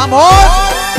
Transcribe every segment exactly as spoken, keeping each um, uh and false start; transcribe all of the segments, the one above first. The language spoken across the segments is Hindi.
मोज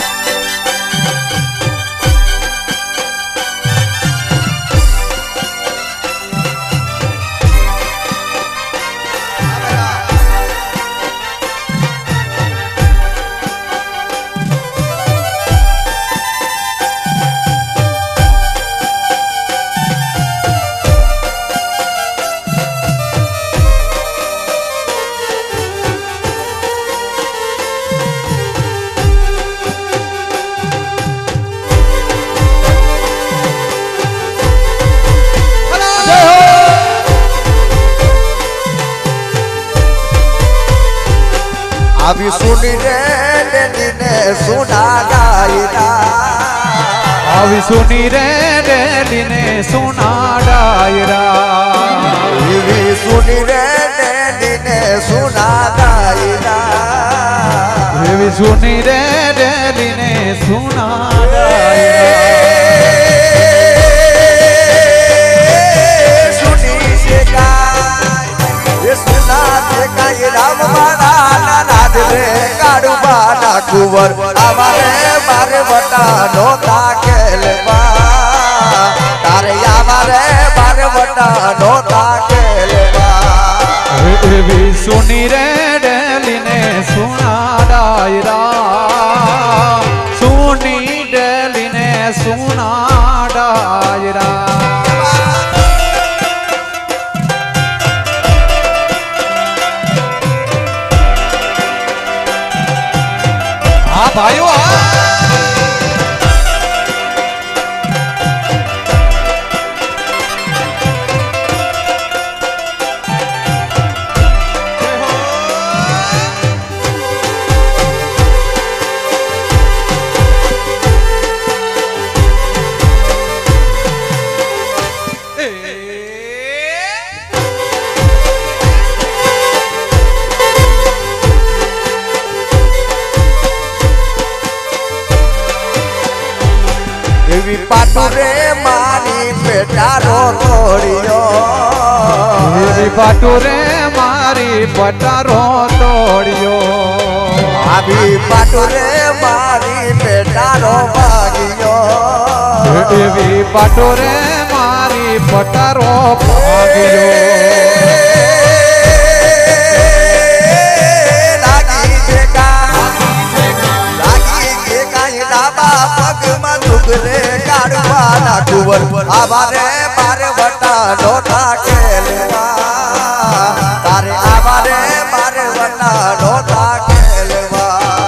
अभी सुनी रे ने सुना डायरा अभी सुनी रे डेली ने सुना डायरा अभी सुनी रे डेली ने सुना डायरा अभी सुनी रे डेली ने सुना डायरा सुनी से का ये सुना से का ये राम बाला नाद रे काडू बाना कुवर हमारे मारे बटा नोता केलवा तारे हमारे मारे बटा नोता केलवा भी सुनी रे डेली ने सुना डायरा सुनी डेली ने सुना डायरा हाँ भाइयों देवी पाटू रे मारी पेटारो तोड़ियो देवी पाटू रे मारी पटारो तोड़ियो अभी पाटू रे मारी पेटारो भागियो देवी पाटू रे मारी पटारो भागियो लागी जेका लागी जेका डाबा पग मधुक रे काड़वाना कुवर आवारे मारे बटा नोटा केलवा तारे आवारे मारे बटा नोटा केलवा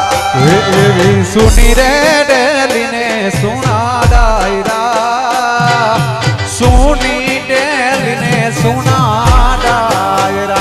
सुनी रे डेली ने सुना डायरा सुनी डेली ने सुना डायरा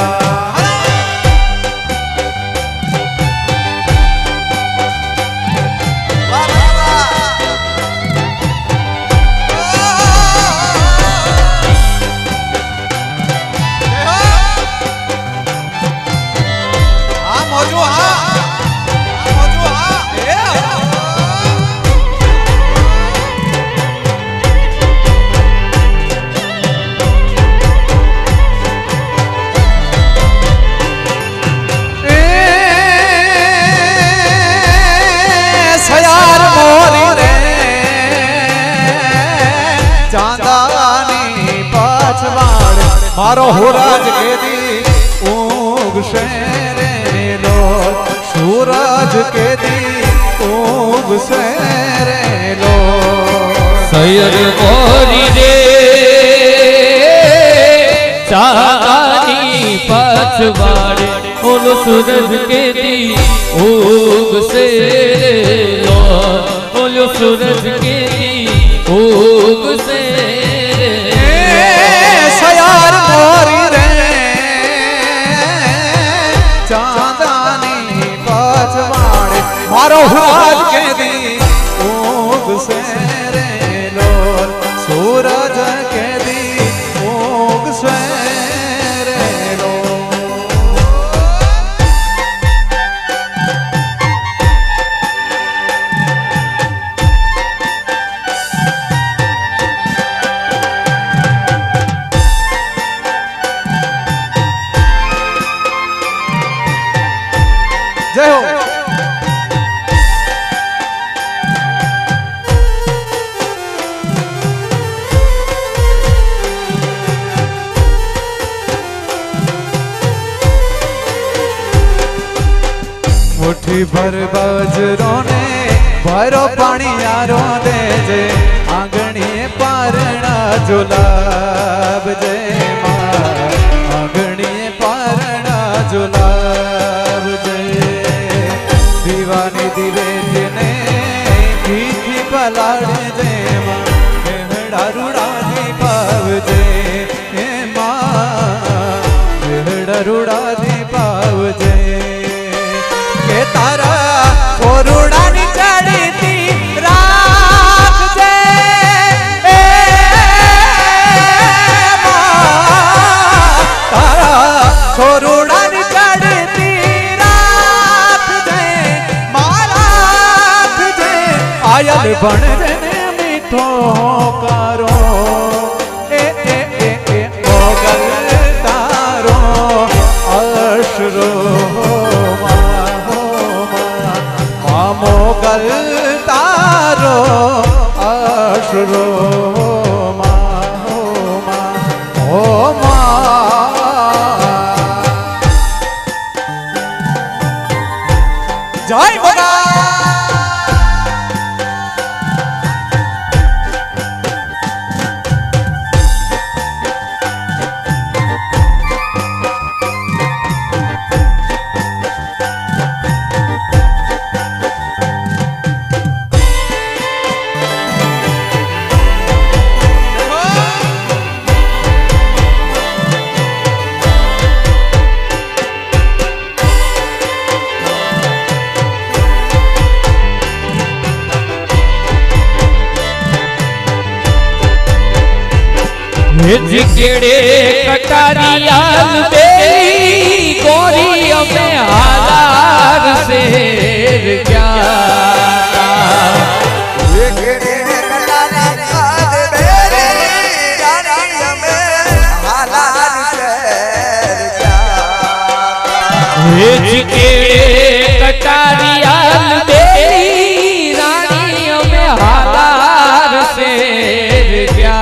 मारो हुराज के दी ऊग शेरे लो सूरज के दी ऊग शेरे लो सैयद मोरी रे चांदनी पछवाड़े ओलो सूरज के दी ऊग शेरे लो ओलो सूरज के दी ऊग शेरे सयार मोरी रे चांदनी पछवाड़े मारो हुराज के दी ऊग शेरे लोल सूरज के दी ऊग शेरे लोल जय हो। मुट्ठी भर बजरो ने भरो पानी यारो दे जे आंगणी पारणा जुलाब जे आंगणी पारणा जुलाब जे दीवानी दिवे ने घी पलाड़े जे मेहड़ा रूड़ा दी पाव जे मेहड़ा रूड़ा दी पाव जे के तारा ओरुड़ा नी चढ़ी थी रात जे तारा ओरुड़ा नी चढ़ी थी रात जे मारात जे आयल बन जे मीठो कारो ए ए ए ए ओगल तारो अशरो मोगल तारो अशरो माँ हो माँ हो माँ जय बोला जिगड़े कटारियाल बेली गोरी में हालार से क्या जिगड़े कटारियाल बेली गोरी में हालार से क्या जिगड़े कटारियाल बेली रानी में हालार से क्या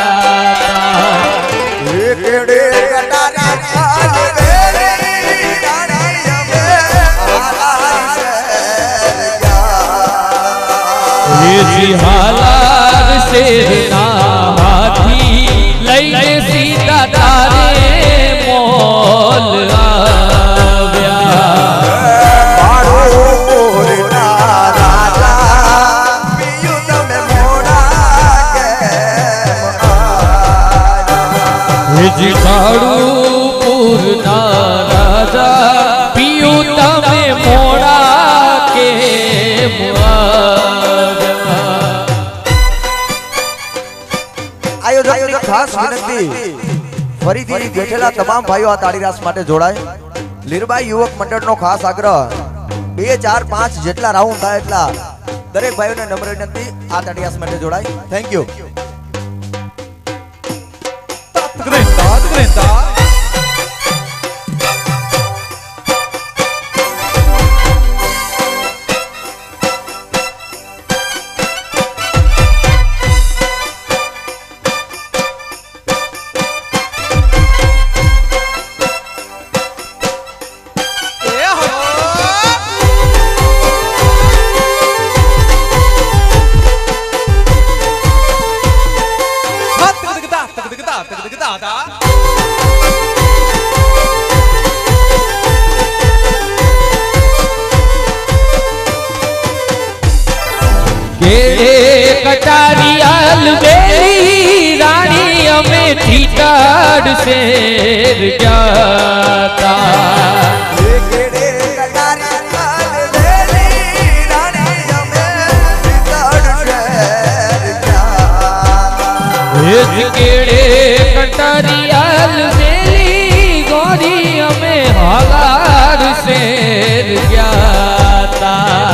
हालार से ना हाथी लैले सीता तारे मोल आव्या बाड़ो पूरना राजा पियुत में मोड़ा के जी बाड़ो पूरना राजा पियुत में मोड़ा के खास विनंती फरीथी બેઠેલા તમામ ભાઈઓ આ તાળી રાસ માટે જોડાય લીરબાઈ યુવક મંડળનો ખાસ આગ્રહ બે ચાર પાંચ જેટલા રાઉન્ડ થાય એટલા દરેક ભાઈઓને નમ્ર વિનંતી આ તાળી રાસ માટે જોડાય થેન્ક યુ कटारियाल बेली रानी में ठीकाड़ शेर जाता केड़े कटारियाल बेली गोरी में हालार शेर जाता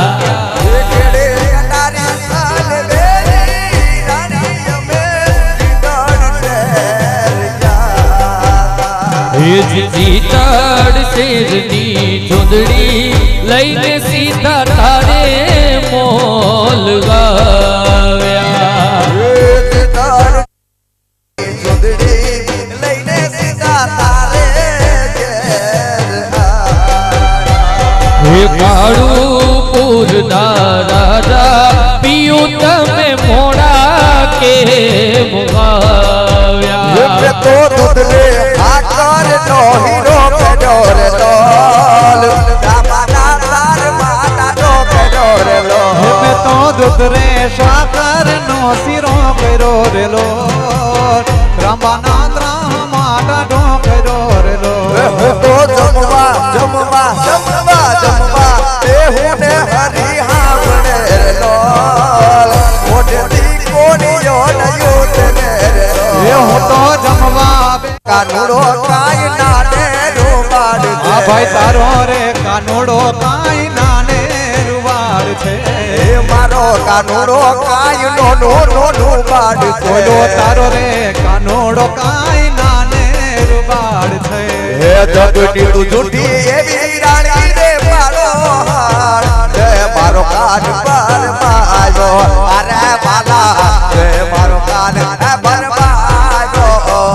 जीताड़ शेरनी चुंदड़ी लईने सीता तारे मोल गाव्या चुंदड़ी लईने सीता तारे તમે મોડા કે મુગાવ્યા ये तो दुधले आकर नो हीरो के डोरे लोल रामाना तार माता नो के डोरे लोल मैं तो दुधरे साकर नो सिरो करो रे लो रामाना माता नो करो रे लो तो जमवा जमवा जमवा जमवा देहुने हरि हावणे रे लोल मोटे दी कोनी यो नयो तेरे रे ये हो तो जमवा कानूड़ो काय नाने रुबाड़ आ भाई तारो रे कानूड़ो काय नाने रुबाड़ छे ए मारो कानूड़ो काय नो नो नो रुबाड़ छे बोलो तारो रे कानूड़ो काय नाने रुबाड़ छे हे जगनी तू झूठी एवी रानी रे मारो हार हे मारो कान पर मायो अरे बाला हे मारो कान पर मायो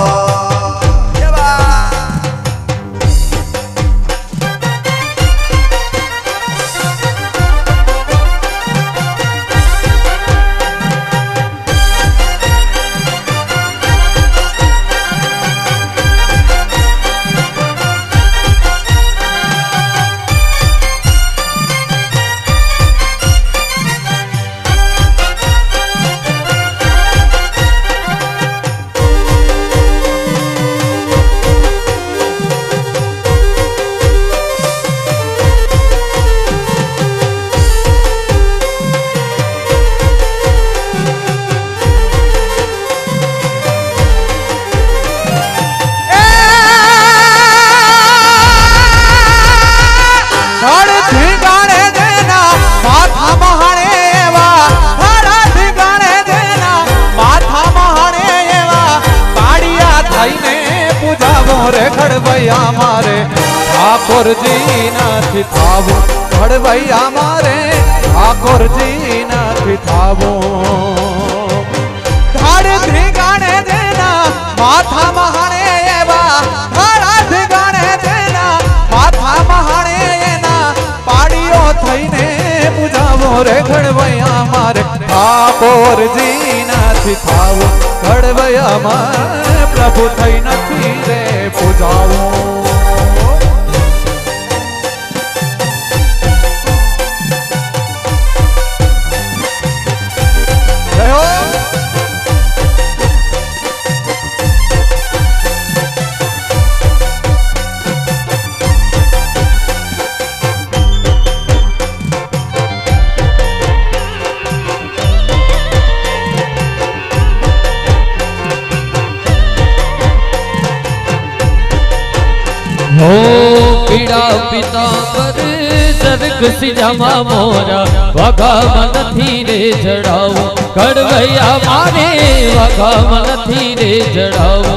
खड़वैया मारे ठाकुर जी नाथी थावो खड़वैया मारे ठाकुर जी नाथी थावो धाड़ धिगाणे देना माथा महाणे एवा धाड़ा धिगाणे देना माथा महाणे एना पाड़ियो थईने पूजावो रे खड़वैया मारे ठाकुर जी नाथी थावो खड़वैया मारे प्रभु थई नथी रे पूजावो हो पीड़ा पीतांबर सरग सिजामा मोरा वगा मन थीरे जड़ाओ कड़वैया मारे वगा मन थीरे जड़ाओ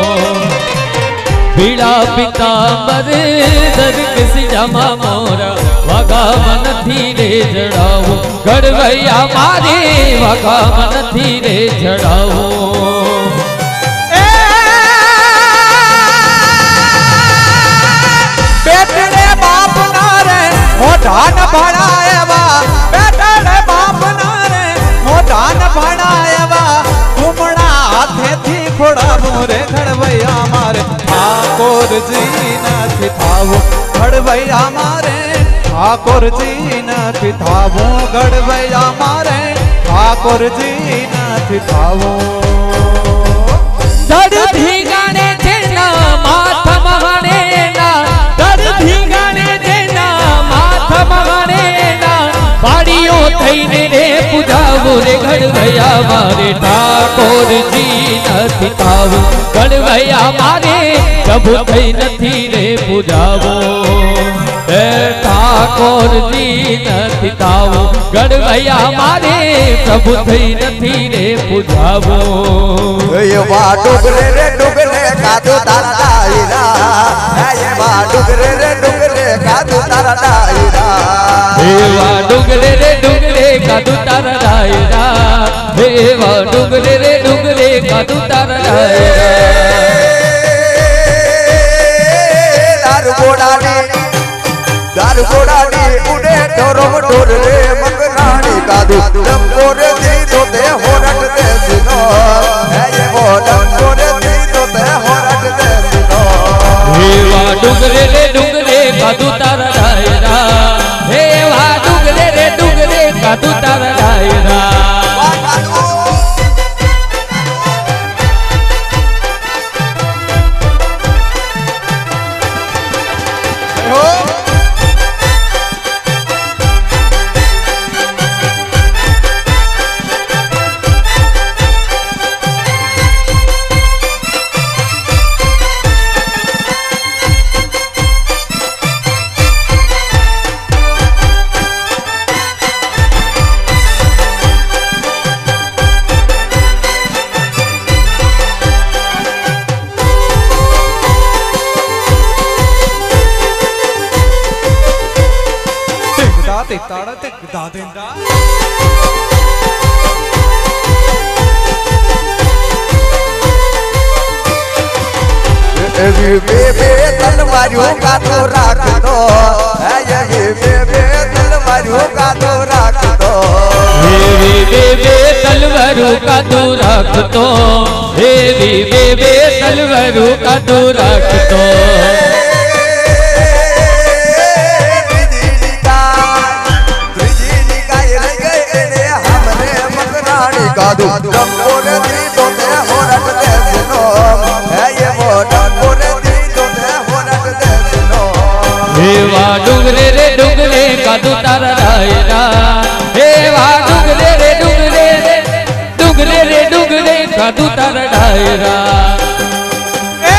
पीड़ा पीतांबर सरग सिजामा मोरा वगा मन थीरे जड़ाओ कड़वैया मारे वगा मन थीरे जड़ाओ मोटान भणाएवा बेटा रे बाप नारे मोटान भणाएवा घुमड़ा हाथे थी खोड़ा मोरे खड़वैया मारे ठाकुर जी नाथी थावो खड़वैया मारे ठाकुर जी नाथी थावो गड़वैया मारे ठाकुर जी नाथी थावो दड़ धीगाने देना माथा महाने ना दड़ धीगाने देना माथा महाने ना पाड़ियो थईने रे पूजावो रे गड़वैया मारे ठाकुर जी नथी थावो गड़वैया मारे प्रभु थई नथी रे पूजावो ए ठाकुर जी नथी थावो गड़वैया मारे प्रभु थई नथी रे पूजावो ये वा डुगरे रे डुगरे कादू तारा डायरा ये वा डुगरे रे डुगरे कादू तारा डायरा हे वा डुगरे रे डुगरे कादू तारा डायरा हे वा डुगरे रे डुगरे कादू तारा डायरा दारू गोड़ानी दारू गोड़ानी उड़े डोरो डोर रे मगरानी कादू लंबोरे એવી બે બે તલવારીઓ કાતો રાખતો એવી બે બે તલવારીઓ કાતો રાખતો એવી બે બે તલવારો કાતો રાખતો એવી બે બે તલવારો કાતો રાખતો ત્રીજી નિકાય ત્રીજી નિકાય રહી ગઈ એને हमरे મકરાણી કાઢું ડંકોરે દીધો તે હોરટ દેશનો હે એ મોઢા એવા ડુંગરે રે ડુંગરે કાદુ તારા રાયરા એવા ડુંગરે રે ડુંગરે રે ડુંગરે રે ડુંગરે કાદુ તારા રાયરા એ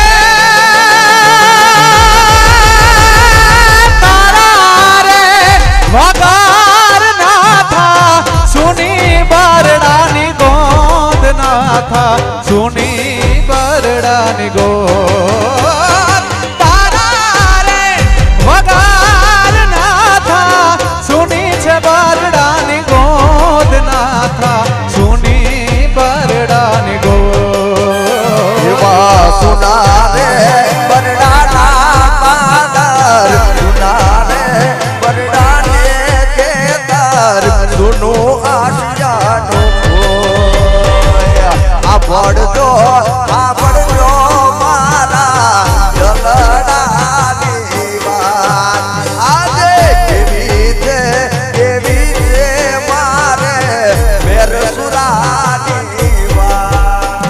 તારા રે વગાર ના થા સુની બરડાની ગોદ ના થા સુની બરડાની ગોદ તારા રે વગાર ના થા સુની છે બરડાની ગોદ ના થા સુની બરડાની ગોદ એવા સુના રે બરડાના પાદર સુના રે બરડાને કેતર સુનું આશિયાનું આ પડજો આ પડજો મારા જલડાની વાત આજે કેવી છે કેવી છે મારે મેર સુરાની વાત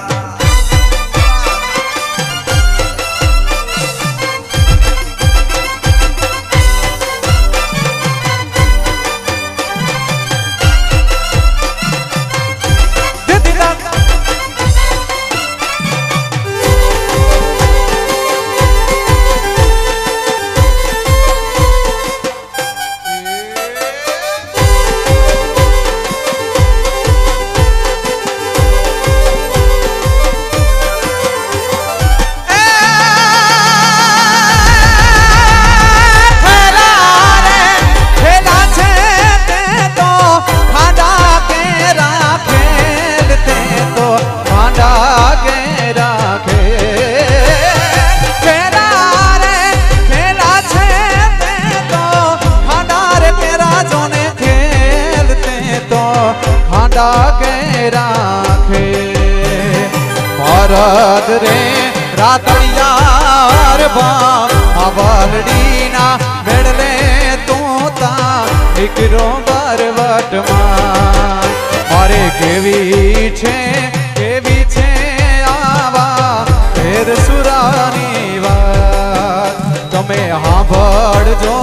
राखे मरद रे रातड़ियार बावलड़ी ना मेड़ले तू ता निकरो बरवट मां मारे केवी छे केवी छे आवा फेर सुरानी वात तमे हांभळजो